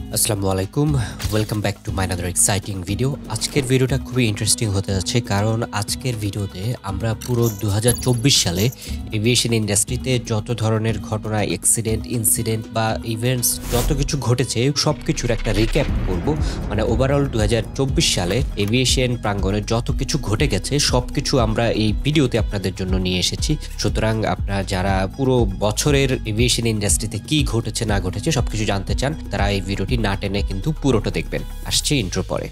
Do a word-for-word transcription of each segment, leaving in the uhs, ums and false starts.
আসসালামু আলাইকুম, welcome back to my another exciting video. আজকের ভিডিওটা খুবই ইন্টারেস্টিং হতে যাচ্ছে, কারণ আজকের ভিডিওতে আমরা পুরো দু হাজার চব্বিশ সালে এভিয়েশন ইন্ডাস্ট্রিতে যত ধরনের ঘটনা, অ্যাক্সিডেন্ট, ইনসিডেন্ট বা ইভেন্টস যত কিছু ঘটেছে সব কিছুর একটা রিক্যাপ করব। মানে ওভারঅল দু হাজার চব্বিশ সালে এভিয়েশন প্রাঙ্গণে যত কিছু ঘটে গেছে সব কিছু আমরা এই ভিডিওতে আপনাদের জন্য নিয়ে এসেছি। সুতরাং আপনারা যারা পুরো বছরের এভিয়েশন ইন্ডাস্ট্রিতে কি ঘটেছে না ঘটেছে সবকিছু জানতে চান, তারা এই ভিডিওটি না টেনে কিন্তু পুরোটা দেখবেন। আসছে ইন্ট্রো পরে।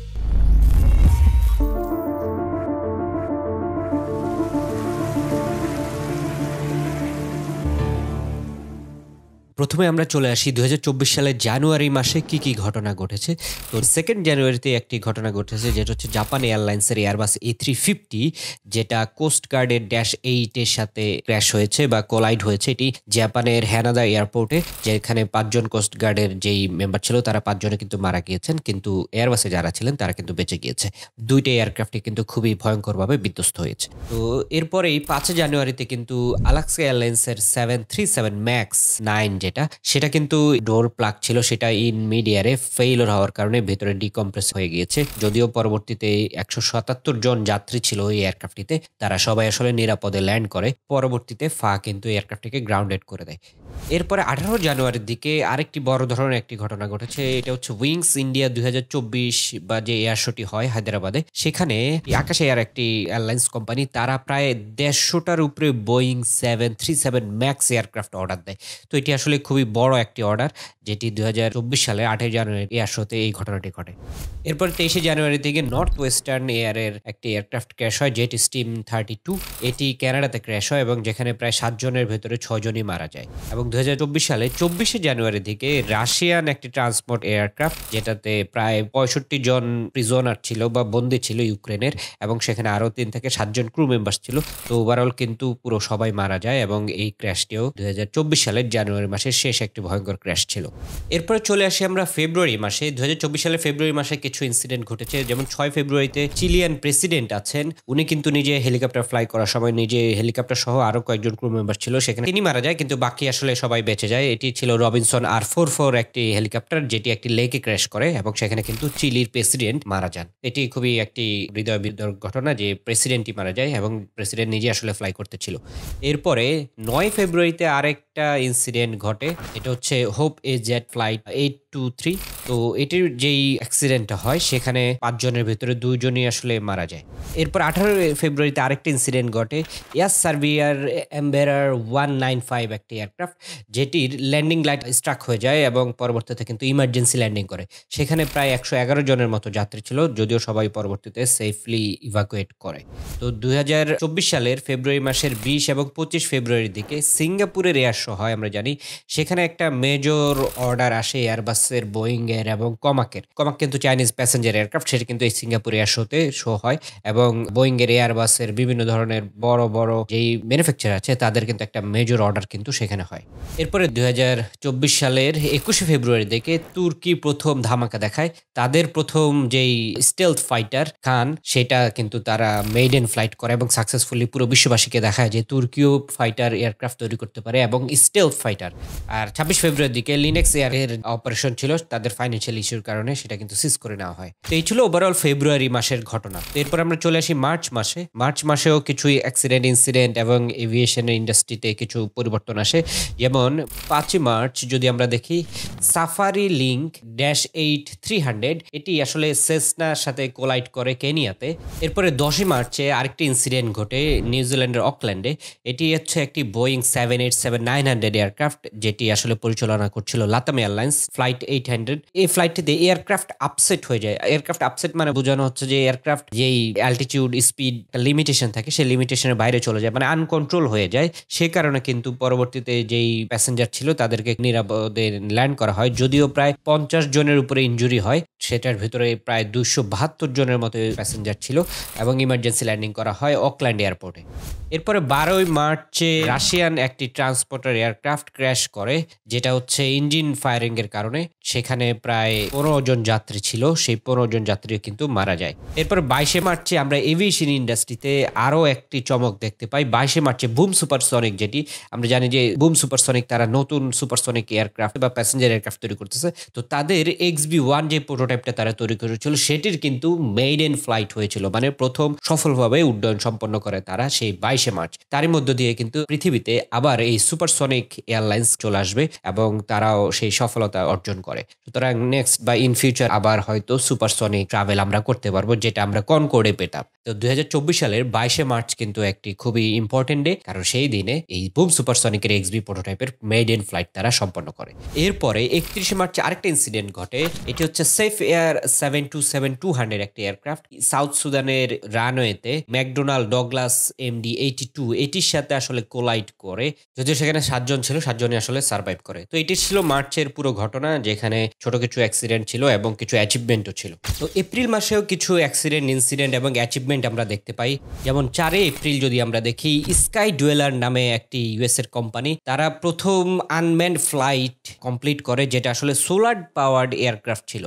প্রথমে আমরা চলে আসি দু হাজার চব্বিশ সালের জানুয়ারি মাসে কি কি ঘটনা ঘটেছে। তো সেকেন্ড জানুয়ারিতে একটি ঘটনা ঘটেছে, যেটা হচ্ছে জাপান এয়ারলাইন্সের এয়ারবাস এ থ্রি ফিফটি, যেটা কোস্ট গার্ডের ড্যাশ এইটের সাথে ক্র্যাশ হয়েছে বা কোলাইড হয়েছে। এটি জাপানের হ্যানাদা এয়ারপোর্টে, যেখানে পাঁচজন কোস্ট গার্ডের যেই মেম্বার ছিল তারা পাঁচজনে কিন্তু মারা গিয়েছেন, কিন্তু এয়ারবাসে যারা ছিলেন তারা কিন্তু বেঁচে গিয়েছে। দুইটা এয়ারক্রাফটই কিন্তু খুবই ভয়ঙ্করভাবে বিধ্বস্ত হয়েছে। তো এরপরেই পাঁচই জানুয়ারিতে কিন্তু আলাস্কা এয়ারলাইন্সের seven three seven max nine যেটা সেটা কিন্তু ডোর প্লাগ ছিল, সেটা ইন মিড এয়ারে ফেইলর হওয়ার কারণে ভেতরে ডিকম্প্রেস হয়ে গিয়েছে। যদিও পরবর্তীতে একশো সাতাত্তর জন যাত্রী ছিল এই এয়ারক্রাফটটিতে, তারা সবাই আসলে নিরাপদে ল্যান্ড করে। পরবর্তীতে ফা কিন্তু এয়ারক্রাফটটিকে গ্রাউন্ডেড করে দেয়। এরপরে আঠারো জানুয়ারির দিকে আরেকটি বড় ধরনের একটি ঘটনা ঘটেছে। এটা হচ্ছে উইংস ইন্ডিয়া দুই হাজার চব্বিশ বা যে এয়ার শোটি হয় হায়দ্রাবাদে, সেখানে আকাশ এয়ার একটি এয়ারলাইন্স কোম্পানি তারা প্রায় দেড়শোটার উপরে Boeing seven three seven max aircraft order দেয়। তো এটি আসলে খুবই বড় একটি অর্ডার, যেটি দুই হাজার চব্বিশ সালে আটই জানুয়ারি এয়ার শোতে এই ঘটনাটি ঘটে। এরপর তেইশে জানুয়ারি থেকে নর্থ ওয়েস্টার্ন এয়ারের একটি এয়ারক্রাফট ক্র্যাশ হয়, যেটি স্টিম থার্টি টু। এটি ক্যানাডাতে ক্র্যাশ হয় এবং যেখানে প্রায় সাত জনের ভেতরে ছয় জনই মারা যায়। এবং দুই হাজার চব্বিশ সালে চব্বিশে জানুয়ারি থেকে রাশিয়ান একটি ট্রান্সপোর্ট এয়ারক্রাফট, যেটাতে প্রায় পঁয়ষট্টি জন প্রিজনার ছিল বা বন্দী ছিল ইউক্রেনের, এবং সেখানে আরো তিন থেকে সাতজন ক্রু মেম্বার ছিল। তো ওভারঅল কিন্তু পুরো সবাই মারা যায় এবং এই ক্র্যাশটিও দুই হাজার চব্বিশ সালের জানুয়ারি মাসের শেষ একটি ভয়ঙ্কর ক্র্যাশ ছিল। এরপরে চলে আসি আমরা ফেব্রুয়ারি মাসে। দুই হাজার চব্বিশ সালে ফেব্রুয়ারি মাসে কিছু ইনসিডেন্ট ঘটেছে, যেমন ছয় ফেব্রুয়ারিতে চিলিয়ান প্রেসিডেন্ট আছেন, উনি কিন্তু নিজে হেলিকপ্টার ফ্লাই করার সময় নিজে হেলিকপ্টার সহ আরো কয়েকজন ক্রু মেম্বার ছিল, সেখানে তিনি মারা যায়, কিন্তু বাকি আসলে সবাই বেঁচে যায়। এটি ছিল রবিনসন আর ফোর ফোর একটি হেলিকপ্টার, যেটি একটি লেকে ক্র্যাশ করে এবং সেখানে কিন্তু চিলির প্রেসিডেন্ট মারা যান। এটি খুবই একটি হৃদয় বিদারক ঘটনা যে প্রেসিডেন্টই মারা যায় এবং প্রেসিডেন্ট নিজে আসলে ফ্লাই করতেছিল। এরপরে নয় ফেব্রুয়ারিতে আরেকটা ইনসিডেন্ট ঘটে, এটা হচ্ছে hop a jet flight eight two three. তো এটির যেই অ্যাক্সিডেন্টটা হয় সেখানে পাঁচজনের ভেতরে দুইজনই আসলে মারা যায়। এরপর আঠারো ফেব্রুয়ারিতে আরেকটি ইনসিডেন্ট ঘটে, ইয়াস সার্ভিয়ার এম্বেরার ওয়ান নাইন ফাইভ একটি এয়ারক্রাফট, যেটির ল্যান্ডিং লাইট স্ট্রাক হয়ে যায় এবং পরবর্তীতে কিন্তু ইমার্জেন্সি ল্যান্ডিং করে। সেখানে প্রায় একশো এগারো জনের মতো যাত্রী ছিল, যদিও সবাই পরবর্তীতে সেফলি ইভাকুয়েট করে। তো দুই হাজার চব্বিশ সালের ফেব্রুয়ারি মাসের বিশ এবং পঁচিশ ফেব্রুয়ারির দিকে সিঙ্গাপুরের এয়ার শো হয়, আমরা জানি। সেখানে একটা মেজর অর্ডার আসে এয়ারবাসের, বোয়িং এর এবং কমাকের। কমাক কিন্তু চাইনিজ প্যাসেঞ্জার এয়ারক্রাফট, সেটা কিন্তু এই সিঙ্গাপুর এয়ার শোতে শো হয় এবং বোয়িং এর, এয়ারবাসের বিভিন্ন ধরনের বড় বড় যেই ম্যানুফ্যাকচার আছে তাদের কিন্তু একটা মেজর অর্ডার কিন্তু সেখানে হয়। এরপরে দুই হাজার চব্বিশ সালের একুশে ফেব্রুয়ারি থেকে তুর্কি প্রথম ধামাকা দেখায়। তাদের প্রথম যেই স্টেলথ ফাইটার খান, সেটা কিন্তু তারা মেইডেন ফ্লাইট করে এবং সাকসেসফুলি পুরো বিশ্ববাসীকে দেখায় যে তুর্কিও ফাইটার এয়ারক্রাফট তৈরি করতে পারে এবং স্টেলথ ফাইটার। আর ছাব্বিশ ফেব্রুয়ারির দিকে লিনেক্স এয়ারের অপারেশন ছিল, তাদের ফাইন্যান্সিয়াল ইস্যুর কারণে সেটা কিন্তু সিজ করে নেওয়া হয়। তো এই ছিল ওভারঅল ফেব্রুয়ারি মাসের ঘটনা। তো এরপর আমরা চলে আসি মার্চ মাসে। মার্চ মাসেও কিছু অ্যাক্সিডেন্ট, ইনসিডেন্ট এবং এভিয়েশনের ইন্ডাস্ট্রিতে কিছু পরিবর্তন আসে। যেমন পাঁচই মার্চ যদি আমরা দেখি, Safarilink dash eight three hundred এটি আসলে সেসনার সাথে কোলাইড করে কেনিয়াতে। এরপরে দশই মার্চে আরেকটি ইনসিডেন্ট ঘটে নিউজিল্যান্ডের অকল্যান্ডে। এটি হচ্ছে একটি Boeing seven eight seven nine hundred aircraft, যেটি আসলে পরিচালনা করছিল LATAM airlines flight eight hundred. এই ফ্লাইটটিতে এয়ারক্রাফট আপসেট হয়ে যায়। এয়ারক্রাফট আপসেট মানে বোঝানো হচ্ছে যে এয়ারক্রাফট যেই অ্যালটিটিউড স্পিড লিমিটেশন থাকে সেই লিমিটেশনের বাইরে চলে যায়, মানে আনকন্ট্রোল হয়ে যায়। সে কারণে কিন্তু পরবর্তীতে যেই প্যাসেঞ্জার ছিল তাদেরকে নিরাপদে ল্যান্ড করা হয়, যদিও প্রায় পঞ্চাশ জনের উপরে ইনজুরি হয়। সেটার ভিতরে প্রায় দুইশো বাহাত্তর জনের মতো প্যাসেঞ্জার ছিল এবং ইমার্জেন্সি ল্যান্ডিং করা হয় অকল্যান্ড এয়ারপোর্টে। এরপরে বারোই মার্চে রাশিয়ান একটি ট্রান্সপোর্টার এয়ারক্রাফট ক্র্যাশ করে, যেটা হচ্ছে ইঞ্জিন ফায়ারিং এর কারণে। সেখানে প্রায় পনেরো জন যাত্রী ছিল, সেই পনেরো জন যাত্রী কিন্তু মারা যায়। এরপর বাইশে মার্চে আমরা এভিয়েশন ইন্ডাস্ট্রিতে আরো একটি চমক দেখতে পাই। বাইশে মার্চে বুম সুপারসনিক, যেটি আমরা জানি যে বুম সুপারসনিক তারা নতুন সুপারসনিক এয়ারক্রাফট বা প্যাসেঞ্জার এয়ারক্রাফট তৈরি করতেছে। তো তাদের এক্স বি ওয়ান যে প্রোটোটাইপটা তারা তৈরি করেছিল সেটির কিন্তু মেইডেন ফ্লাইট হয়েছিল, মানে প্রথম সফলভাবে উড্ডয়ন সম্পন্ন করে তারা সেই বাইশে মার্চ। তারই মধ্য দিয়ে কিন্তু পৃথিবীতে আবার এই সুপারসনিক এয়ারলাইন্স চলে আসবে এবং তারাও সেই সফলতা অর্জন করে। সুতরাং নেক্সট বা ইন ফিউচার আবার হয়তো সুপারসনিক ট্রাভেল আমরা করতে পারবো, যেটা আমরা কনকর্ডে পেতাম। তো দুই হাজার চব্বিশ সালের বাইশে মার্চ কিন্তু একটি খুবই ইম্পর্টেন্ট ডে, কারণ সেই দিনে এই বুম সুপারসনিকের এক্সবি প্রোটোটাইপের মেড ইন ফ্লাইট তারা সম্পন্ন করে। এরপরে একত্রিশে মার্চে আরেকটা ইনসিডেন্ট ঘটে। এটি হচ্ছে Safe Air seven two seven two hundred একটি এয়ারক্রাফট সাউথ সুদানের রানওয়েতে McDonnell Douglas MD eighty two এটির সাথে আসলে কোলাইড করে, যদিও সেখানে সাতজন ছিল, সাতজনই আসলে সার্ভাইভ করে। তো এটি ছিল মার্চের পুরো ঘটনা, যেখানে ছোট কিছু অ্যাক্সিডেন্ট ছিল এবং কিছু অ্যাচিভমেন্টও ছিল। তো এপ্রিল মাসেও কিছু অ্যাক্সিডেন্ট, ইনসিডেন্ট এবং অ্যাচিভমেন্ট আমরা দেখতে পাই। যেমন চারই এপ্রিল যদি আমরা দেখি, স্কাই ডুয়েলার নামে একটি ইউএস এর কোম্পানি তারা প্রথম আনম্যান্ড ফ্লাইট কমপ্লিট করে, যেটা আসলে সোলার পাওয়ার্ড এয়ারক্রাফট ছিল।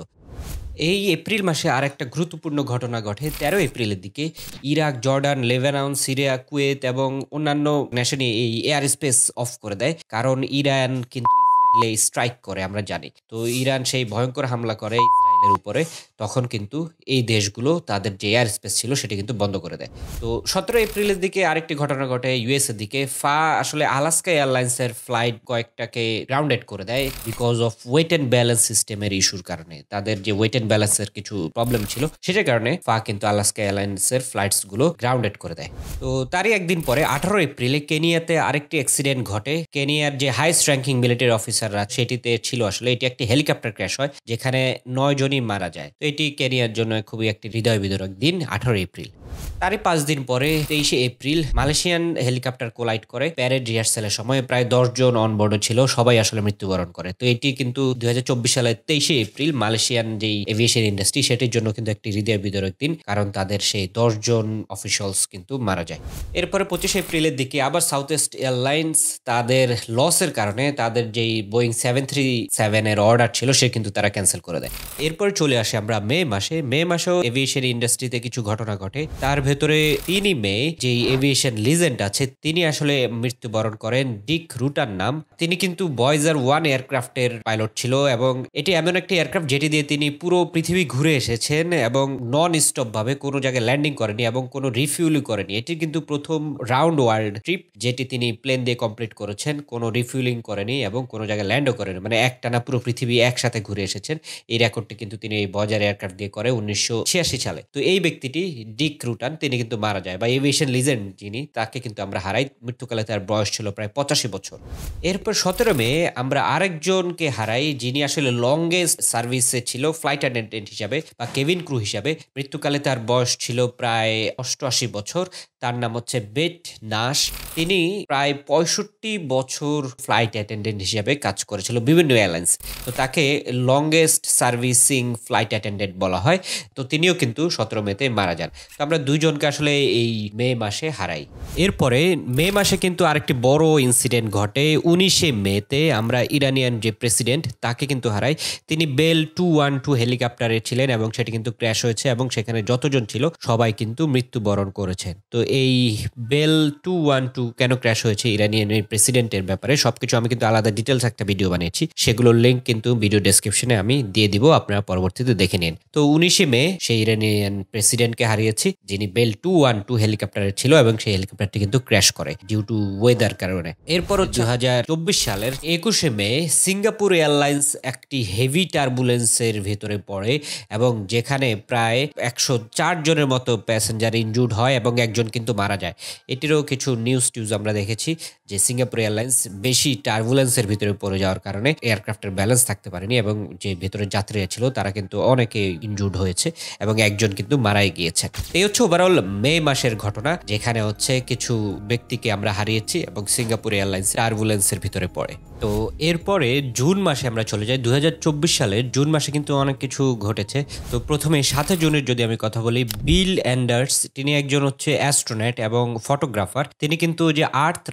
এই এপ্রিল মাসে আর একটা গুরুত্বপূর্ণ ঘটনা ঘটে তেরো এপ্রিলের দিকে। Iraq, Jordan, Lebanon, Syria, Kuwait এবং অন্যান্য নেশনে এই এয়ার স্পেস অফ করে দেয়, কারণ ইরান কিন্তু ইসরায়েলে স্ট্রাইক করে আমরা জানি। তো ইরান সেই ভয়ঙ্কর হামলা করে ইসরায়েলের উপরে, তখন কিন্তু এই দেশগুলো তাদের যে এয়ার স্পেস ছিল সেটা কিন্তু বন্ধ করে দেয়। তো সতেরো এপ্রিলের দিকে আরেকটি ঘটনা ঘটে ইউএস এর দিকে। ফা আসলে আলাস্কা এয়ারলাইন্সের ফ্লাইট কয়েকটাকে গ্রাউন্ডেড করে দেয় because of weight and balance সিস্টেমের ইস্যুর কারণে। তাদের যে ওয়েট অ্যান্ড ব্যালেন্সের কিছু প্রবলেম ছিল সেটার কারণে ফা কিন্তু আলাস্কা এয়ারলাইন্সের ফ্লাইটস গুলো গ্রাউন্ডেড করে দেয়। তো তারই একদিন পরে আঠারো এপ্রিলে কেনিয়াতে আরেকটি অ্যাক্সিডেন্ট ঘটে। কেনিয়ার যে হাইস্ট র্যাঙ্কিং মিলিটারি অফিসাররা সেটিতে ছিল আসলে এটি একটি হেলিকপ্টার ক্র্যাশ হয়, যেখানে নয় জনই মারা যায়। তো এটি কেনিয়ার জন্য খুবই একটি হৃদয় বিদারক দিন আঠারো এপ্রিল। তারই পাঁচ দিন পরে তেইশে এপ্রিল মালয়েশিয়ান হেলিকপ্টার কোলাইড করে প্যারেড রিহার্সালের সময়। প্রায় দশ জন অনবোর্ডে ছিল, সবাই আসলে মৃত্যুবরণ করে। তো এটি কিন্তু দুই হাজার চব্বিশ সালের তেইশে এপ্রিল মালয়েশিয়ান যেই এভিয়েশন ইন্ডাস্ট্রি সেটির জন্য কিন্তু একটি হৃদয় বিদারক দিন, কারণ তাদের সেই দশ জন অফিসিয়ালস কিন্তু মারা যায়। এরপরে পঁচিশে এপ্রিলের দিকে আবার সাউথ ইস্ট এয়ারলাইন্স তাদের লসের কারণে তাদের যেই বোয়িং সেভেন থ্রি সেভেন এর অর্ডার ছিল সে কিন্তু তারা ক্যান্সেল করে দেয়। এরপরে চলে আসে আমরা মে মাসে। মে মাসেও এভিয়েশন ইন্ডাস্ট্রিতে কিছু ঘটনা ঘটে। তার ভেতরে তিনই মে যে এভিয়েশন লিজেন্ড আছে তিনি আসলে মৃত্যুবরণ করেন। ডিক রুটার নাম, তিনি কিন্তু বয়েজার ওয়ান এয়ারক্রাফটের পাইলট ছিল এবং এটি এমন একটি এয়ারক্রাফট যেটি দিয়ে তিনি পুরো পৃথিবী ঘুরে এসেছেন এবং নন স্টপ ভাবে কোনো জায়গায় ল্যান্ডিং করেনি এবং কোনো রিফিউলই করেনি। এটি কিন্তু প্রথম রাউন্ড ওয়ার্ল্ড ট্রিপ যেটি তিনি প্লেন দিয়ে কমপ্লিট করেছেন, কোনো রিফিউলিং করেনি এবং কোনো জায়গায় ল্যান্ডও করেনি, মানে একটানা পুরো পৃথিবী একসাথে ঘুরে এসেছেন। এই রেকর্ডটি কিন্তু তিনি এই বয়েজার এয়ারক্রাফট দিয়ে করে উনিশশো ছিয়াশি সালে। তো এই ব্যক্তিটি ডিক রুটান তিনি কিন্তু মারা যায়, বা এভিয়েশন লিজেন্ড যিনি তাকে কিন্তু আমরা হারাই। মৃত্যুকালে তার বয়স ছিল প্রায় পঁচাশি বছর। এরপর সতেরো মে আমরা আরেকজনকে হারাই যিনি আসলে লংগেস্ট সার্ভিসে ছিল ফ্লাইট অ্যাটেন্ডেন্ট হিসাবে বা কেবিন ক্রু হিসাবে। মৃত্যুকালে তার বয়স ছিল প্রায় অষ্টআশি বছর। তার নাম হচ্ছে বেট নাশ। তিনি প্রায় পঁয়ষট্টি বছর ফ্লাইট অ্যাটেন্ডেন্ট হিসেবে কাজ করেছিল বিভিন্ন এয়ারলাইন্স। তো তাকে লংগেস্ট সার্ভিসিং ফ্লাইট অ্যাটেন্ডেন্ট বলা হয়। তো তিনিও কিন্তু সতেরো মেতে মারা যান। তো আমরা দুইজনকে আসলে এই মে মাসে হারাই। এরপরে মে মাসে কিন্তু আরেকটি বড় ইনসিডেন্ট ঘটে। উনিশে মেতে আমরা ইরানিয়ান যে প্রেসিডেন্ট তাকে কিন্তু হারাই। তিনি বেল টু ওয়ান টু হেলিকপ্টারে ছিলেন এবং সেটি কিন্তু ক্র্যাশ হয়েছে এবং সেখানে যতজন ছিল সবাই কিন্তু মৃত্যুবরণ করেছেন। তো এই বেল টু ওয়ান টু কেন ক্র্যাশ হয়েছে ইরানিয়ান প্রেসিডেন্টের ব্যাপারে সবকিছু আমি কিন্তু আলাদা ডিটেলস একটা ভিডিও বানিয়েছি, সেগুলোর লিঙ্ক কিন্তু ভিডিও ডেসক্রিপশনে আমি দিয়ে দিব, আপনারা পরবর্তীতে দেখে নিন। তো উনিশে মে সেই ইরানিয়ান প্রেসিডেন্টকে হারিয়েছি যিনি বেল টু ওয়ান টু হেলিকপ্টারে ছিল এবং সেই হেলিকপ্টারটি কিন্তু ক্র্যাশ করে ডিউ টু ওয়েদার কারণে। এরপর দুই হাজার চব্বিশ সালের একুশে মে সিঙ্গাপুর এয়ারলাইন্স একটি হেভি টার্বুলেন্সের ভেতরে পড়ে এবং যেখানে প্রায় একশো চার জনের মতো প্যাসেঞ্জার ইনজুর্ড হয় এবং একজন কিন্তু মারা যায়। এটিরও কিছু নিউজ টিউজ আমরা দেখেছি যে সিঙ্গাপুর এয়ারলাইন্স বেশি টার্বুলেন্সের ভিতরে পড়ে যাওয়ার কারণে এয়ারক্রাফটের ব্যালেন্স থাকতে পারেনি এবং যে ভেতরে যাত্রীরা ছিল তারা কিন্তু অনেকে ইনজুর্ড হয়েছে এবং একজন কিন্তু মারাই গিয়েছে। এই হচ্ছে ওভারঅল মে মাসের ঘটনা, যেখানে হচ্ছে কিছু ব্যক্তিকে আমরা হারিয়েছি এবং সিঙ্গাপুর এয়ারলাইন্স টার্বুলেন্সের ভিতরে পড়ে। তো এরপরে জুন মাসে আমরা চলে যাই। দুই হাজার চব্বিশ সালের জুন মাসে কিন্তু অনেক কিছু ঘটেছে। তো প্রথমে সাতই জুনের যদি আমি কথা বলি, বিল অ্যান্ডার্স তিনি একজন হচ্ছে অ্যাস্ট্রোনট এবং ফটোগ্রাফার। তিনি কিন্তু যে আর্থ রাইজ যে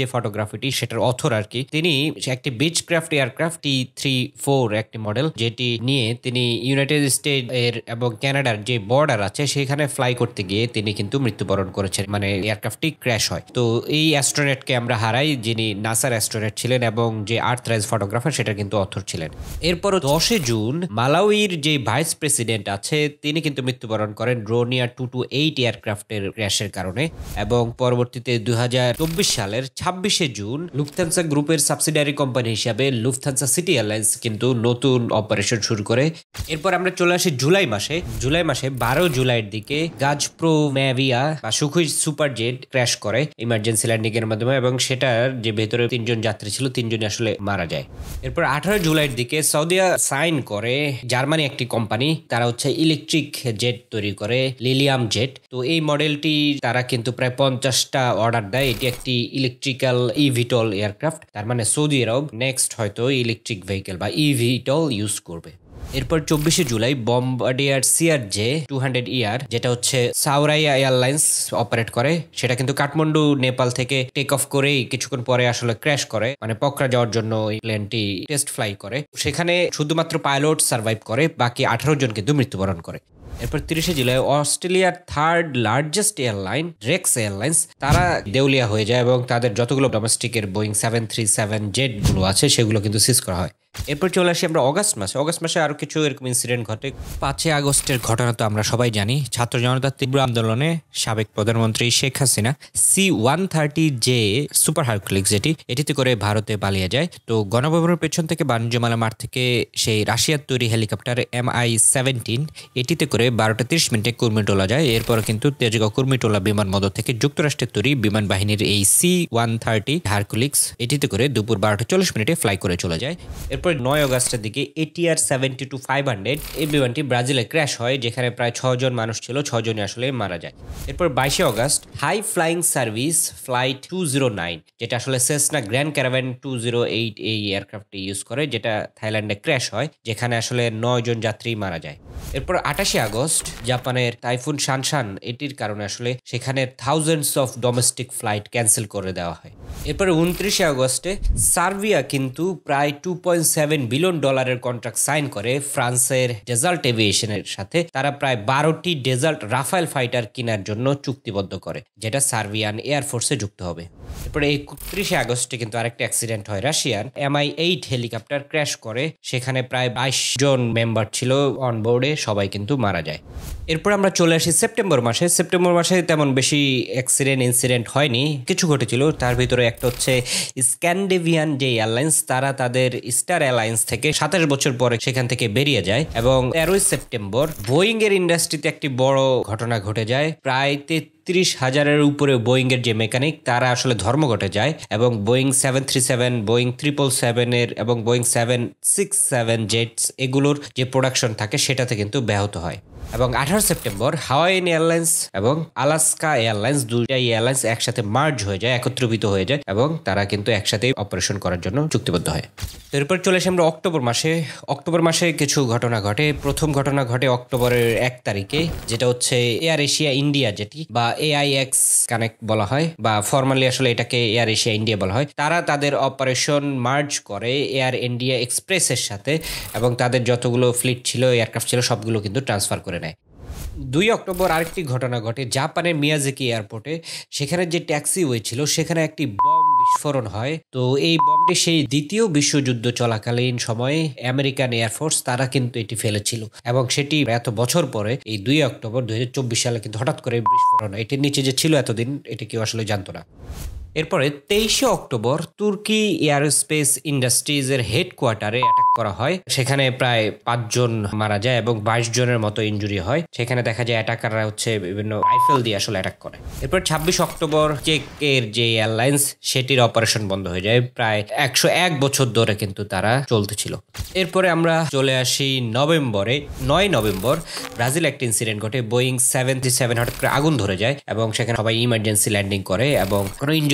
ফটোগ্রাফিটি সেটার অথর আর কি, তিনি একটি Beechcraft aircraft T three four একটি মডেল, যেটি নিয়ে তিনি ইউনাইটেড স্টেট এর এবং কানাডার যে বর্ডার আছে সেখানে ফ্লাই করতে গিয়ে তিনি কিন্তু মৃত্যুবরণ করেছেন, মানে এয়ারক্রাফটটি ক্র্যাশ হয়। তো এই অ্যাস্ট্রোনটকে আমরা হারাই, যিনি নাসার অ্যাস্ট্রোনট ছিলেন এবং যে আর্থরাইজ ফটোগ্রাফার সেটা কিন্তু অথর ছিলেন। এরপর দশে জুন মালাউইর যে ভাইস প্রেসিডেন্ট আছে তিনি কিন্তু মৃত্যুবরণ করেন রোনিয়া টু টু এইট এয়ারক্রাফটের ক্র্যাশের কারণে। এবং পরবর্তীতে দুই হাজার চব্বিশ সালের ছাব্বিশে জুন লুফথানসা গ্রুপের সাবসিডিয়ারি কোম্পানি হিসাবে লুফথানসা সিটি এয়ারলাইন্স কিন্তু নতুন অপারেশন শুরু করে। এরপর আমরা চলে আসি জুলাই মাসে। জুলাই মাসে বারো জুলাইয়ের দিকে গাজপ্রো ম্যাভিয়া বা সুখোই সুপার জেট ক্র্যাশ করে ইমার্জেন্সি ল্যান্ডিং এর মাধ্যমে, এবং সেটার যে ভেতরে তিনজন যাত্রী ছিল তিনজনই আসলে মারা যায়। এরপর আঠারো জুলাইয়ের দিকে সৌদিয়া সাইন করে জার্মানি একটি কোম্পানি, তারা হচ্ছে ইলেকট্রিক জেট তৈরি করে লিলিয়াম জেট। তো এই মডেলটি তারা কিন্তু প্রায় পঞ্চাশটা অর্ডার দেয়। এটি একটি ইলেকট্রিক্যাল ইভিটল এয়ারক্রাফট, তার মানে সৌদি আরব নেক্সট হয়তো ইলেকট্রিক ভেহিকেল বা ইভিটল ইউজ করবে। এরপর চব্বিশে জুলাই Bombardier CR J two hundred ER, যেটা হচ্ছে সাউরাইয়া এয়ারলাইন্স অপারেট করে, সেটা কিন্তু কাঠমান্ডু নেপাল থেকে টেক অফ করেই কিছুক্ষণ পরে আসলে ক্র্যাশ করে, মানে পকরা যাওয়ার জন্য এই প্লেনটি টেস্ট ফ্লাই করে। সেখানে শুধুমাত্র পাইলট সার্ভাইভ করে, বাকি আঠারো জন কিন্তু মৃত্যুবরণ করে। এরপর তিরিশে জুলাই অস্ট্রেলিয়ার third largest airline Rex Airlines তারা দেউলিয়া হয়ে যায় এবং তাদের যতগুলো ডোমেস্টিকের Boeing seven three seven jet গুলো আছে সেগুলো কিন্তু সিজ করা হয়। এরপর চলে আসি আমরা অগাস্ট মাসে। অগাস্ট মাসে আরো কিছু এরকম ইনসিডেন্ট ঘটে। পাঁচই আগস্টের ঘটনা তো আমরা সবাই জানি, ছাত্র জনতার তীব্র আন্দোলনে সাবেক প্রধানমন্ত্রী Sheikh Hasina C one thirty J super Hercules যেটি এটিতে করে ভারতে পালিয়ে যায়। তো গণভবনের পেছন থেকে বাণিজ্য মেলা মাঠ থেকে সেই রাশিয়ার তৈরি হেলিকপ্টার এম আই সেভেন্টিন এটিতে করে বারোটা তিরিশ মিনিটে কুর্মিটোলা যায়। এরপর কিন্তু তেজগাঁও কুর্মিটোলা বিমানবন্দর থেকে যুক্তরাষ্ট্রের তৈরি বিমান বাহিনীর এই সি ওয়ান থার্টি হারকুলিস এটিতে করে দুপুর বারোটা চল্লিশ মিনিটে ফ্লাই করে চলে যায়। এরপর নয় আগস্টের দিকে ATR seventy two five hundred এই বিমানটি ব্রাজিলে ক্র্যাশ হয়, যেখানে প্রায় ছজন মানুষ ছিল, ছজনই আসলে মারা যায়। এরপর বাইশে August high flying service flight two zero nine, যেটা আসলে Cessna Grand Caravan two zero eight এই এয়ারক্রাফটটি ইউজ করে, যেটা থাইল্যান্ডে ক্র্যাশ হয়, যেখানে আসলে নয় জন যাত্রী মারা যায়। এরপর আঠাশে আগস্ট জাপানের টাইফুন শানশান এটির কারণে আসলে সেখানে thousands of domestic flight cancel করে দেওয়া হয়। এরপরে উনত্রিশে আগস্টে সার্বিয়া কিন্তু প্রায় টু পয়েন্ট সেভেন বিলিয়ন ডলারের কন্ট্রাক্ট সাইন করে ফ্রান্সের ডেজাল্ট এভিয়েশনের সাথে। তারা প্রায় বারোটি ডেজাল্ট রাফায়েল ফাইটার কেনার জন্য চুক্তিবদ্ধ করে, যেটা সার্বিয়ান এয়ারফোর্সে যুক্ত হবে। এরপরে একত্রিশে আগস্টে কিন্তু আরেকটা অ্যাক্সিডেন্ট হয়, Russian M I eight helicopter crash করে, সেখানে প্রায় বাইশ জন মেম্বার ছিল অন বোর্ডে, সবাই কিন্তু মারা যায়। এরপর আমরা চলে আসি সেপ্টেম্বর মাসে। সেপ্টেম্বর মাসে তেমন বেশি অ্যাক্সিডেন্ট ইনসিডেন্ট হয়নি, কিছু ঘটেছিল। তার ভিতরে একটা হচ্ছে স্ক্যান্ডিনেভিয়ান যে এয়ারলাইন্স তারা তাদের স্টার এয়ারলাইন্স থেকে সাতাশ বছর পরে সেখান থেকে বেরিয়ে যায়। এবং তেরোই সেপ্টেম্বর বোয়িং এর ইন্ডাস্ট্রিতে একটি বড় ঘটনা ঘটে যায়। প্রায় তেত্রিশ হাজারের উপরে বোয়িং এর যে মেকানিক তারা আসলে ধর্মঘটে যায় এবং Boeing seven three seven Boeing triple seven এর এবং Boeing seven six seven jets এগুলোর যে প্রোডাকশন থাকে সেটাতে কিন্তু ব্যাহত হয়। এবং আঠারো সেপ্টেম্বর হাওয়াইয়ান এয়ারলাইন্স এবং আলাস্কা এয়ারলাইন্স দুইটাই এয়ারলাইন্স একসাথে মার্জ হয়ে যায়, একত্রিত হয়ে যায় এবং তারা কিন্তু একসাথে অপারেশন করার জন্য চুক্তিবদ্ধ হয়। এরপর চলে আসে আমরা অক্টোবর মাসে। অক্টোবর মাসে কিছু ঘটনা ঘটে। প্রথম ঘটনা ঘটে অক্টোবরের এক তারিখে, যেটা হচ্ছে এয়ার এশিয়া ইন্ডিয়া যেটি বা এআইএক্স কানেক্ট বলা হয়, বা ফর্মালি আসলে এটাকে এয়ার এশিয়া ইন্ডিয়া বলা হয়। তারা তাদের অপারেশন মার্জ করে এয়ার ইন্ডিয়া এক্সপ্রেসের সাথে এবং তাদের যতগুলো ফ্লিট ছিল, এয়ারক্রাফট ছিল, সবগুলো কিন্তু ট্রান্সফার করে নেয়। দুই অক্টোবর আরেকটি ঘটনা ঘটে জাপানের মিয়াজাকি এয়ারপোর্টে। সেখানে যে ট্যাক্সিওয়ে ছিল সেখানে একটি বম বিস্ফোরণ হয়। তো এই বমটি সেই দ্বিতীয় বিশ্বযুদ্ধ চলাকালীন সময়ে আমেরিকান এয়ারফোর্স তারা কিন্তু এটি ফেলেছিল এবং সেটি এত বছর পরে এই দুই অক্টোবর দুই হাজার চব্বিশ সালে কিন্তু হঠাৎ করে বিস্ফোরণ। এটির নিচে যে ছিল এতদিন এটি কেউ আসলে জানতো না। এরপরে তেইশে অক্টোবর তুর্কি এয়ারস্পেস ইন্ডাস্ট্রিজের হেডকোয়ার্টারে অ্যাটাক করা হয়। সেখানে প্রায় পাঁচজন মারা যায় এবং বাইশ জনের মতো ইনজুরি হয়। সেখানে দেখা যায় অ্যাটাকাররা হচ্ছে বিভিন্ন রাইফেল দিয়ে আসলে অ্যাটাক করে। এরপর ছাব্বিশ অক্টোবর চেকের যে এয়ারলাইন্স সেটির অপারেশন বন্ধ হয়ে যায়। প্রায় একশো এক বছর ধরে কিন্তু তারা চলতেছিল। এরপরে আমরা চলে আসি নভেম্বরে। নয় নভেম্বর ব্রাজিল একটা ইনসিডেন্ট ঘটে। বোয়িং সেভেন থ্রি সেভেন হঠাৎ করে আগুন ধরে যায় এবং সেখানে সবাই ইমার্জেন্সি ল্যান্ডিং করে এবং কোনো ইনজুরি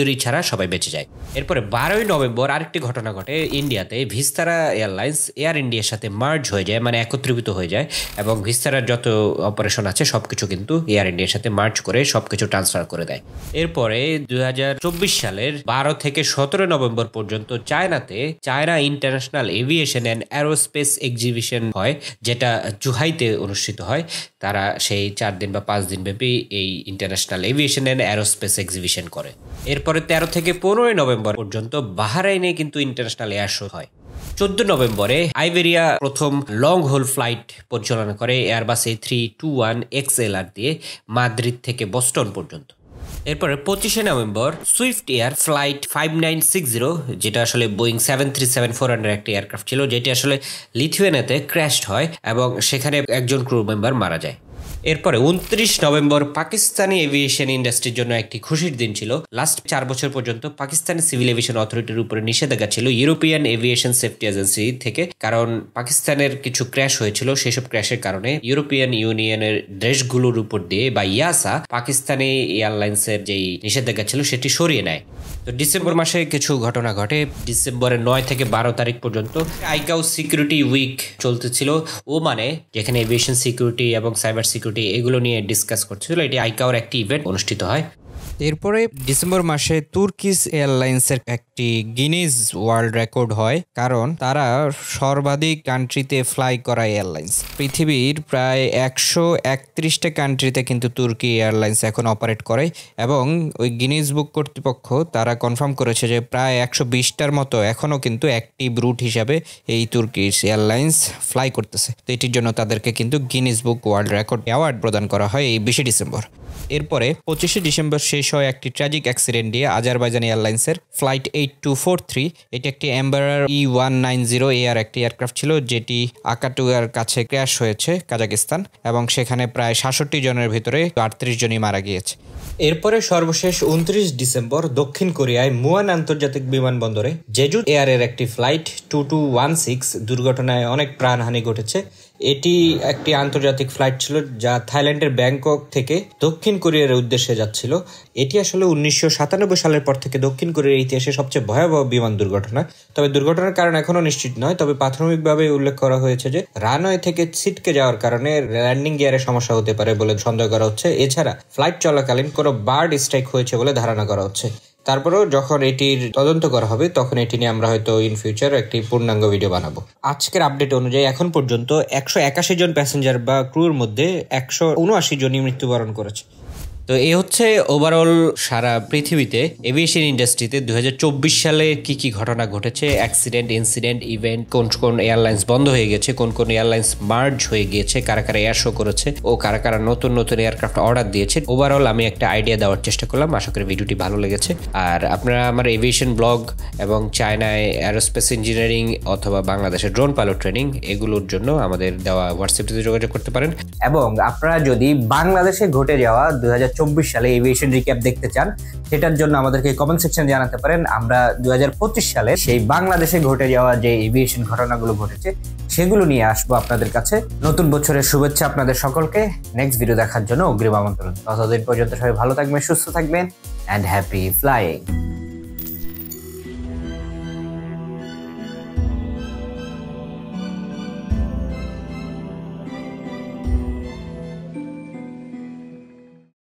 ইঞ্জুরি ছাড়া সবাই বেঁচে যায়। এরপরে বারোই নভেম্বর আরেকটি ঘটনা ঘটে ইন্ডিয়াতে। ভিস্তারা এয়ারলাইন্স এয়ার ইন্ডিয়ার সাথে মার্জ হয়ে যায়, মানে একত্রীভূত হয়ে যায়, এবং ভিস্তারার যত অপারেশন আছে সবকিছু কিন্তু এয়ার ইন্ডিয়ার সাথে মার্জ করে সবকিছু ট্রান্সফার করে দেয়। এরপরে দুই হাজার চব্বিশ সালের বারো থেকে সতেরো নভেম্বর পর্যন্ত চায়নাতে China International Aviation and Aerospace Exhibition হয়, যেটা জুহাইতে অনুষ্ঠিত হয়। তারা সেই চার দিন বা পাঁচ দিন ব্যাপী এই International Aviation and Aerospace Exhibition করে। এরপরে তেরো থেকে পনেরোই নভেম্বর পর্যন্ত বাহরাইনে কিন্তু ইন্টারন্যাশনাল এয়ার শো হয়। চোদ্দ নভেম্বরে আইবেরিয়া প্রথম লং হোল ফ্লাইট পরিচালনা করে Airbus A three two one X L R দিয়ে মাদ্রিদ থেকে বস্টন পর্যন্ত। এরপরে পঁচিশে November Swift Air flight five nine six zero, যেটা আসলে Boeing seven three seven four hundred একটি এয়ারক্রাফট ছিল, যেটি আসলে লিথুয়ানিয়াতে ক্র্যাশড হয় এবং সেখানে একজন ক্রু মেম্বার মারা যায়। এরপরে উনত্রিশ নভেম্বর পাকিস্তানি এভিয়েশন ইন্ডাস্ট্রির জন্য একটি খুশির দিন ছিল। লাস্ট চার বছর পর্যন্ত পাকিস্তানি সিভিল এভিয়েশন অথরিটির উপরে নিষেধাজ্ঞা ছিল ইউরোপিয়ান এভিয়েশন সেফটি এজেন্সি থেকে, কারণ পাকিস্তানের কিছু ক্র্যাশ হয়েছিল। সেসব ক্র্যাশের কারণে ইউরোপিয়ান ইউনিয়নের দেশগুলোর উপর দিয়ে বা ইয়াসা পাকিস্তানি এয়ারলাইন্সের যেই নিষেধাজ্ঞা ছিল সেটি সরিয়ে নেয়। তো ডিসেম্বর মাসে কিছু ঘটনা ঘটে। ডিসেম্বরের নয় থেকে বারো তারিখ পর্যন্ত আইকাও সিকিউরিটি উইক চলতেছিল ওমানে, যেখানে এভিয়েশন সিকিউরিটি এবং সাইবার সিকিউরিটি এগুলো নিয়ে ডিসকাস করছিল। এটি আইকাওর একটি ইভেন্ট অনুষ্ঠিত হয়। এরপরে ডিসেম্বর মাসে তুর্কিশ এয়ারলাইন্সের একটি গিনিজ ওয়ার্ল্ড রেকর্ড হয়, কারণ তারা সর্বাধিক কান্ট্রিতে ফ্লাই করা এয়ারলাইন্স। পৃথিবীর প্রায় একশো একত্রিশটা কান্ট্রিতে কিন্তু তুর্কি এয়ারলাইন্স এখন অপারেট করে, এবং ওই গিনিজ বুক কর্তৃপক্ষ তারা কনফার্ম করেছে যে প্রায় একশো বিশটার মতো এখনও কিন্তু অ্যাক্টিভ রুট হিসাবে এই তুর্কিশ এয়ারলাইন্স ফ্লাই করতেছে। তো এটির জন্য তাদেরকে কিন্তু Guinness Book World Record award প্রদান করা হয় এই বিশে ডিসেম্বর। এরপরে পঁচিশে ডিসেম্বর শেষ হয় একটি ট্র্যাজিক অ্যাক্সিডেন্ট দিয়ে আজারবাইজান এয়ারলাইন্সের flight eight two four three. এটি একটি Embraer E one nine zero এয়ার একটি এয়ারক্রাফট ছিল, যেটি আকাটুয়ার কাছে ক্র্যাশ হয়েছে কাজাকিস্তান, এবং সেখানে প্রায় সাতষট্টি জনের ভিতরে আটত্রিশ জনই মারা গিয়েছে। এরপরে সর্বশেষ উনত্রিশ ডিসেম্বর দক্ষিণ কোরিয়ায় মুয়ান আন্তর্জাতিক বিমানবন্দরে জেজু এয়ারের একটি flight two two one six দুর্ঘটনায় অনেক প্রাণহানি ঘটেছে। এটি একটি আন্তর্জাতিক ফ্লাইট ছিল যা থাইল্যান্ডের ব্যাংকক থেকে দক্ষিণ কোরিয়ার উদ্দেশ্যে যাচ্ছিল। এটি আসলে উনিশশো সাতানব্বই সালের পর থেকে দক্ষিণ কোরিয়ার ইতিহাসে সবচেয়ে ভয়াবহ বিমান দুর্ঘটনা। তবে দুর্ঘটনার কারণ এখনো নিশ্চিত নয়, তবে প্রাথমিকভাবে উল্লেখ করা হয়েছে যে রানওয়ে থেকে ছিটকে যাওয়ার কারণে ল্যান্ডিং গিয়ারে সমস্যা হতে পারে বলে সন্দেহ করা হচ্ছে। এছাড়া ফ্লাইট চলাকালীন কোনো বার্ড স্ট্রাইক হয়েছে বলে ধারণা করা হচ্ছে। তারপরেও যখন এটির তদন্ত করা হবে তখন এটি নিয়ে আমরা হয়তো ইন ফিউচার একটি পূর্ণাঙ্গ ভিডিও বানাবো। আজকের আপডেট অনুযায়ী এখন পর্যন্ত একশো একাশি জন প্যাসেঞ্জার বা ক্রুর মধ্যে একশো উনআশি জনই মৃত্যুবরণ করেছে। তো এই হচ্ছে ওভারঅল সারা পৃথিবীতে এভিয়েশন ইন্ডাস্ট্রিতে দুই হাজার চব্বিশ সালে কি কি ঘটনা ঘটেছে, অ্যাক্সিডেন্ট, ইনসিডেন্ট, ইভেন্ট, কোন কোন এয়ারলাইন্স বন্ধ হয়ে গেছে, কোন কোন এয়ারলাইন্স মার্জ হয়ে গিয়েছে, কারা কারা এয়ার শো করেছে ও কারা কারা নতুন নতুন এয়ারক্রাফট অর্ডার দিয়েছে। ওভারঅল আমি একটা আইডিয়া দেওয়ার চেষ্টা করলাম। আশা করি ভিডিওটি ভালো লেগেছে। আর আপনারা আমার এভিয়েশন ব্লগ এবং চায়নায় অ্যারোস্পেস ইঞ্জিনিয়ারিং অথবা বাংলাদেশের ড্রোন পাইলট ট্রেনিং এগুলোর জন্য আমাদের দেওয়া হোয়াটসঅ্যাপটিতে যোগাযোগ করতে পারেন। এবং আপনারা যদি বাংলাদেশে ঘটে যাওয়া দুই হাজার চব্বিশ সালে এভিয়েশন রিক্যাপ দেখতে চান, সেটার জন্য আমাদেরকে কমেন্ট সেকশনে জানাতে পারেন। আমরা দুই হাজার পঁচিশ সালে সেই বাংলাদেশে ঘটে যাওয়া যে এভিয়েশন ঘটনাগুলো ঘটেছে সেগুলো নিয়ে আসবো আপনাদের কাছে। নতুন বছরের শুভেচ্ছা আপনাদের সকলকে। নেক্সট ভিডিও দেখার জন্য অগ্রিম আমন্ত্রণ। ততদিন পর্যন্ত সবাই ভালো থাকবেন, সুস্থ থাকবেন, অ্যান্ড হ্যাপি ফ্লাইং।